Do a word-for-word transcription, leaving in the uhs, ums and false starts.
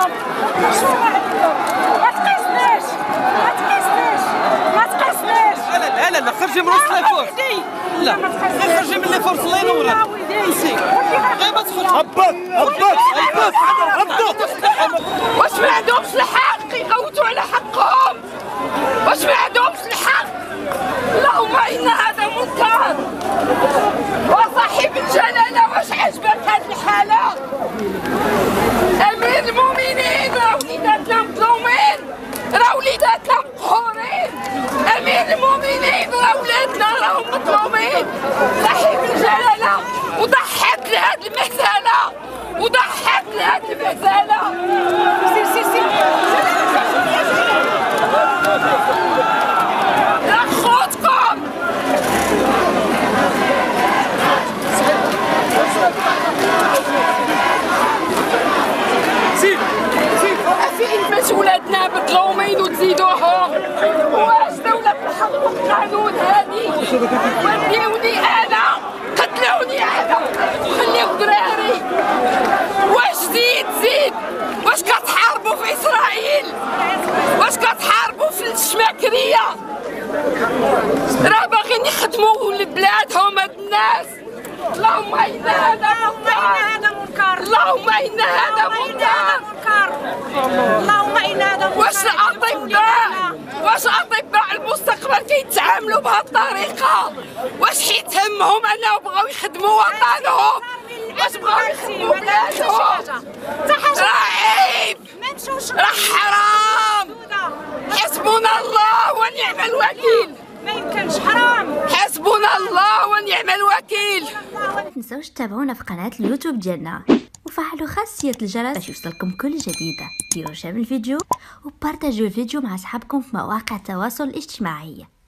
عليهم. شنو عليهم؟ ما تقيسناش ما تقيسناش ما تقيسناش. لا لا لا خرجي من وسط لي فورس. لا غير خرجي من لي فورس الله ينورك. نسي غير ما تخرج. هبط هبط هبط هبط. واش ما عندهمش الحق يغوتوا على حقهم؟ واش ما عندهمش الحق؟ اللهم إن هذا منكر. وصاحب الجلالة واش عجبك هاد الحالة؟ أمير المؤمنين راه وليداتنا مظلومين، راه وليداتنا مقهورين. أمير المؤمنين راه ولادنا راهم مظلومين. صاحب الجلالة وضحك لهاد المهزلة وضحك لهاد المهزلة. سير سير سير يا خوتكم. سير سير فين باش ولادنا مظلومين وتزيدوهم؟ واش دولة الحق والقانون هادي؟ وديوني انا قتلوني انا خليو دراري. واش زيد زيد؟ واش كتحاربوا في اسرائيل؟ واش كتحاربوا في الشماكرية؟ راه باغيين يخدموا لبلادهم هاد الناس. اللهم إن هذا منكر. اللهم إن هذا منكر. اللهم إن هذا منكر. واش الأطباء واش الأطباء المستقبل كيتعاملوا بهذه الطريقة؟ واش حيت همهم أنهم بغاو يخدموا وطنهم؟ واش بغاو يخدموا بلادهم؟ راه عيب، راه حرام. حسبنا الله ونعم الوكيل. ما يمكنش حرام. حسبنا الله ونعم الوكيل. ما تنساوش تتابعونا في قناة اليوتيوب ديالنا وفعلوا خاصية الجرس باش يوصلكم كل جديدة. ديروا شير الفيديو وبارطاجيو الفيديو مع اصحابكم في مواقع التواصل الاجتماعي.